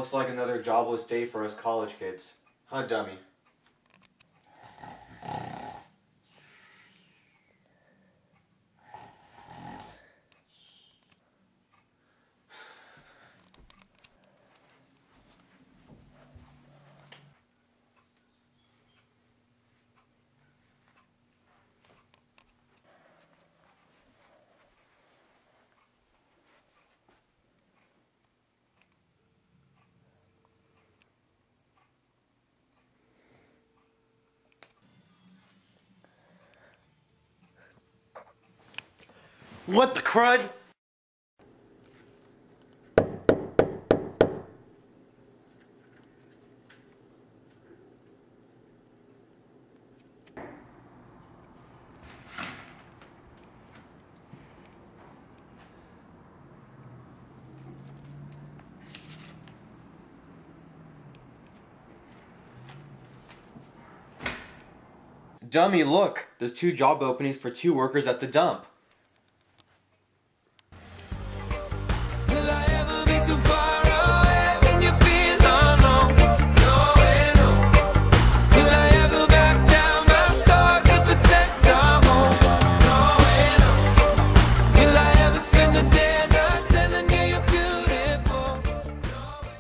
Looks like another jobless day for us college kids. Huh, dummy? What the crud? Dummy, look! There's 2 job openings for 2 workers at the dump. Will I ever be too far away when you feel alone? No way, no. Will I ever back down my sword to protect our home? No way, no. Will I ever spend the day and night telling you you're beautiful? No way.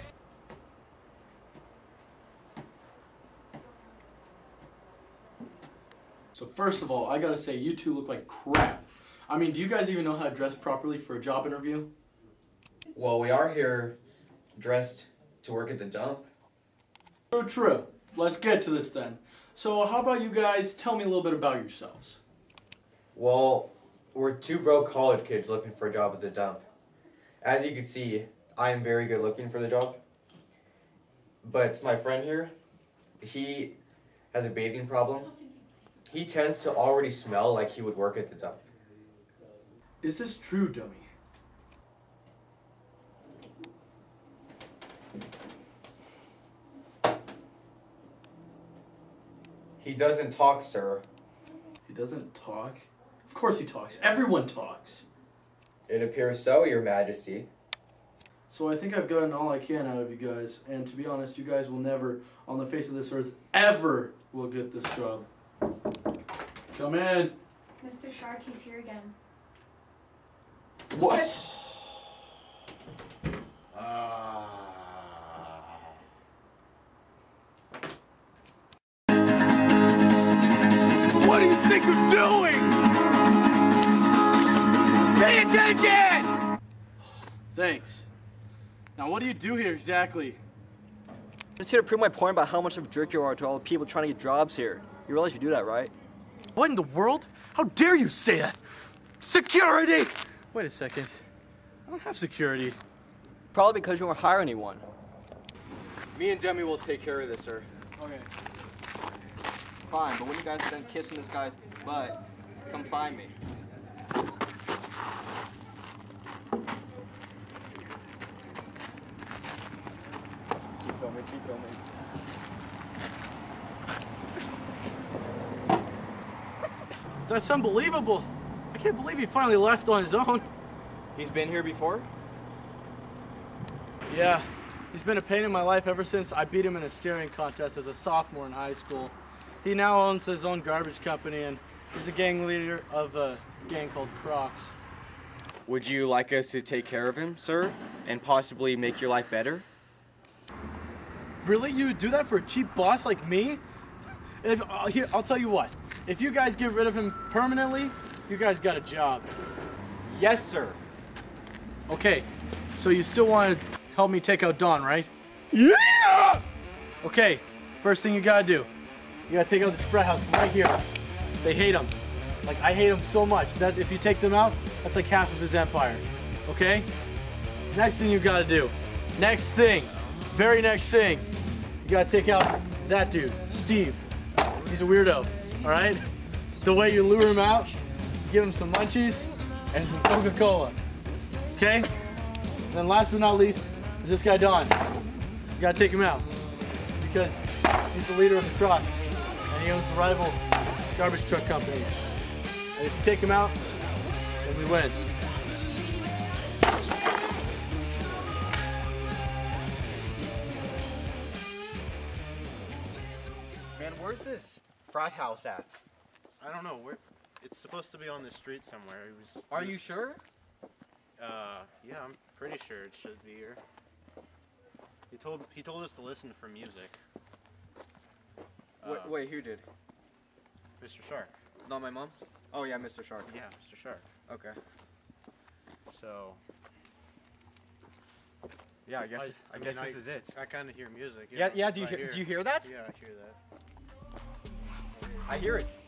So first of all, I gotta say, you two look like crap. I mean, do you guys even know how to dress properly for a job interview? Well, we are here dressed to work at the dump. True. Let's get to this then. So how about you guys tell me a little bit about yourselves? Well, we're 2 broke college kids looking for a job at the dump. As you can see, I am very good looking for the job. But my friend here, he has a bathing problem. He tends to already smell like he would work at the dump. Is this true, dummy? He doesn't talk, sir. He doesn't talk? Of course he talks. Everyone talks. It appears so, Your Majesty. So I think I've gotten all I can out of you guys, and to be honest, you guys will never, on the face of this earth, ever will get this job. Come in. Mr. Shark, he's here again. What? What do you think you're doing? Pay attention! Thanks. Now what do you do here exactly? Just here to prove my point about how much of a jerk you are to all the people trying to get jobs here. You realize you do that, right? What in the world? How dare you say that? Security! Wait a second. I don't have security. Probably because you won't hire anyone. Me and Demi will take care of this, sir. Okay. Fine, but when you guys are done kissing this guy's butt, come find me. Keep filming, keep filming. That's unbelievable. I can't believe he finally left on his own. He's been here before? Yeah, he's been a pain in my life ever since I beat him in a steering contest as a sophomore in high school. He now owns his own garbage company and he's a gang leader of a gang called Crocs. Would you like us to take care of him, sir? And possibly make your life better? Really? You would do that for a cheap boss like me? If, here, I'll tell you what. If you guys get rid of him permanently, you guys got a job. Yes, sir. Okay, so you still want to help me take out Don, right? Yeah! Okay, first thing you gotta do, you gotta take out this frat house right here. They hate him. Like, I hate him so much that if you take them out, that's like half of his empire. Okay? Next thing you gotta do. Next thing. Very next thing. You gotta take out that dude, Steve. He's a weirdo, alright? The way you lure him out, give him some munchies and some Coca-Cola. Okay? And then last but not least is this guy Don. You gotta take him out. Because he's the leader of the Crocs. And he owns the rival garbage truck company. And if you take him out, then we win. where's this frat house at? I don't know where. It's supposed to be on the street somewhere. Are you sure? Yeah, I'm pretty sure it should be here. He told us to listen for music. Wait, who did? Mr. Shark. Not my mom? Oh yeah, Mr. Shark. Yeah, Mr. Shark. Okay. So. Yeah, I guess this is it. I kind of hear music. Yeah. Do you right hear that? Yeah, I hear that. I hear it.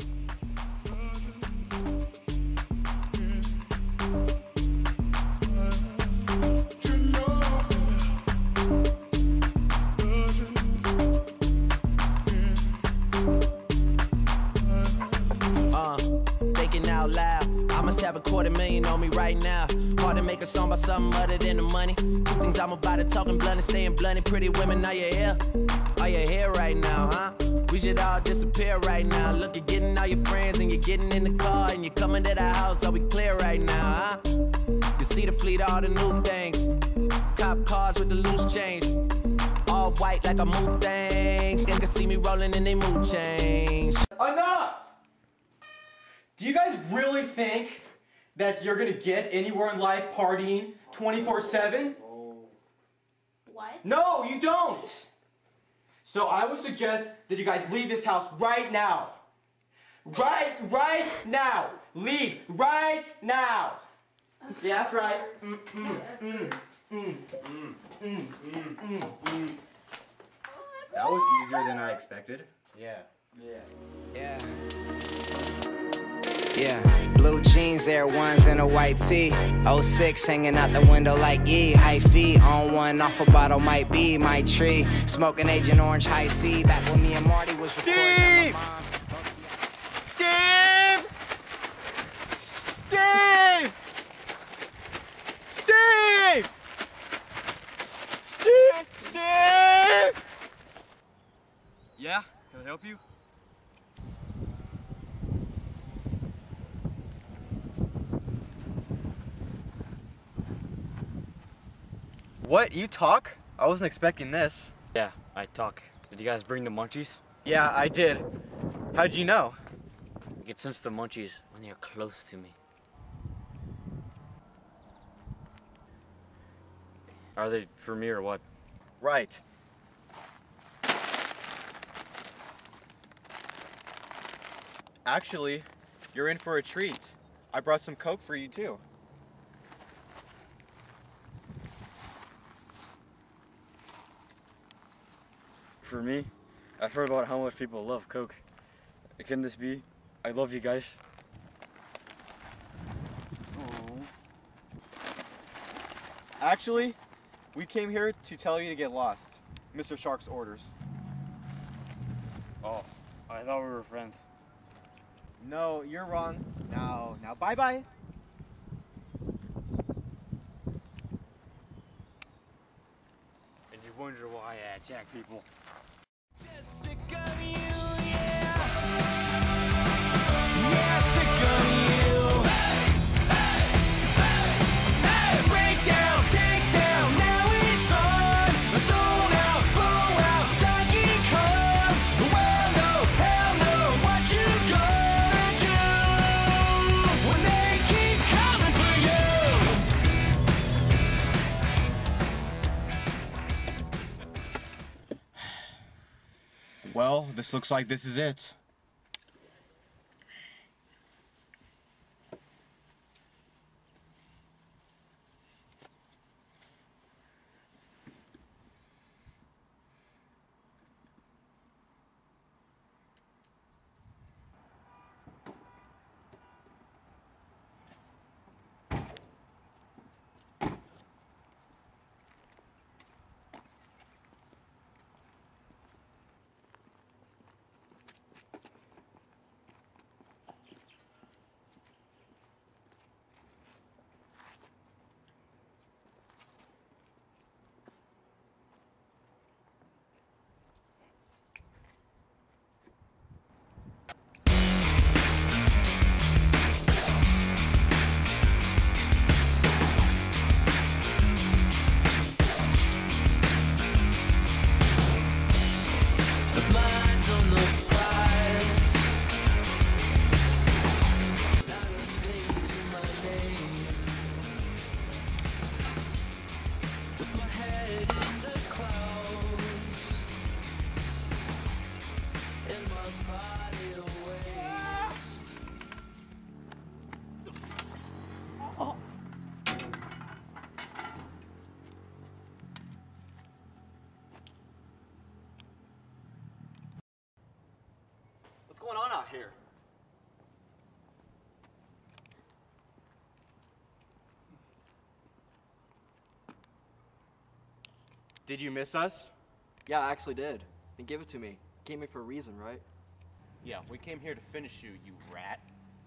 Thinking out loud. I must have $250,000 on me right now. Hard to make a song about something other than the money. Two things I'm about to talking blunt and staying blunt. Pretty women, are you here? Are you here right now, huh? We should all disappear right now. Look, you're getting all your friends and you're getting in the car and you're coming to the house. Are we clear right now, huh? You see the fleet, all the new things. Cop cars with the loose change. All white like a mood thing. They can see me rolling and they mood change. Enough! Do you guys really think that you're gonna get anywhere in life partying 24/7? What? No, you don't! So I would suggest that you guys leave this house right now. Right now! Leave right now! Yeah, that's right. That was easier than I expected. Yeah. Yeah, blue jeans, Air Ones, and a white tee. 06 hanging out the window like ye. High feet on one, off a bottle might be my tree. Smoking Agent Orange, high C. Back when me and Marty was recording at my mom's. Steve! Yeah? Can I help you? What? You talk? I wasn't expecting this. Yeah, I talk. Did you guys bring the munchies? Yeah, I did. How'd you know? I can sense the munchies when they're close to me. Are they for me or what? Right. Actually, you're in for a treat. I brought some Coke for you too. For me? I've heard about how much people love Coke. Can this be? I love you guys. Actually, we came here to tell you to get lost. Mr. Shark's orders. Oh, I thought we were friends. No, you're wrong. Now bye-bye. And you wonder why I attack people. Well, this looks like this is it. going on out here? Did you miss us? Yeah, I actually did. They gave it to me. Gave me for a reason, right? Yeah, we came here to finish you, you rat.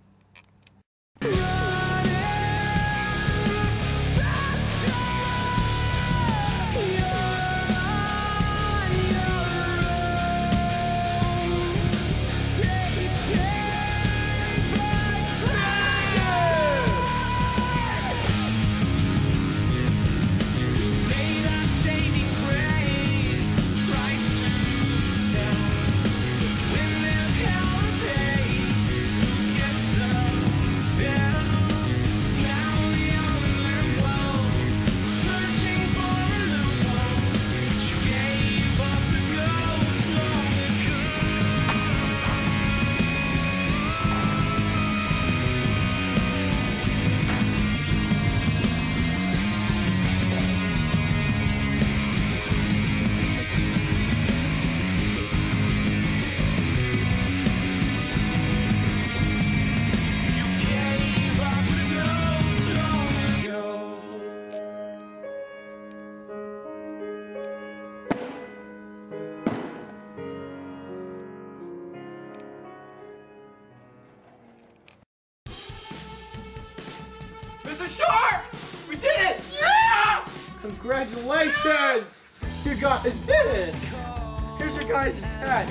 Mr. Sharp! We did it! Yeah! Congratulations! You guys did it! Here's your guys' hat.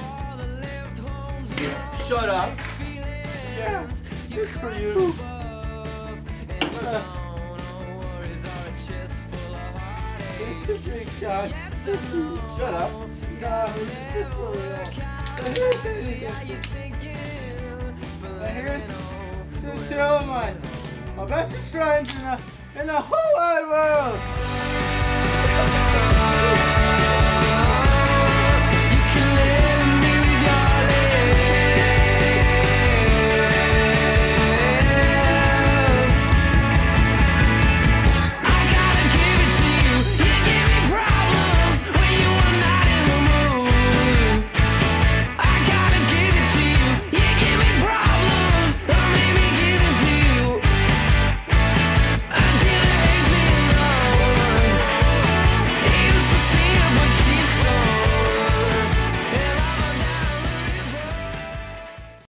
Shut up. Yeah, good for you. Here's some drinks, guys. Shut up. Here's to Tillman. My bestest friends in the whole wide world!